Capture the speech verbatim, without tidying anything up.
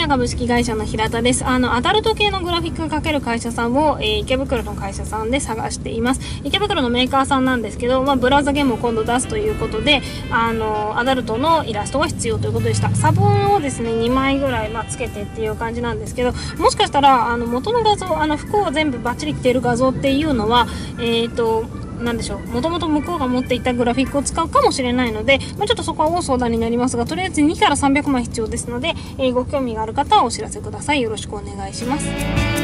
株式会社の平田です。あの、アダルト系のグラフィックかける会社さんを、えー、池袋の会社さんで探しています。池袋のメーカーさんなんですけど、まあ、ブラウザゲームを今度出すということで、あの、アダルトのイラストが必要ということでした。差分をですね、にまいぐらい、まあ、つけてっていう感じなんですけど、もしかしたら、あの、元の画像、あの、服を全部バッチリ着ている画像っていうのは、えっと、なんでしょう、もともと向こうが持っていたグラフィックを使うかもしれないので、まあ、ちょっとそこは大相談になりますが、とりあえずにからさんびゃくまい必要ですので、えー、ご興味がある方はお知らせください。よろしくお願いします。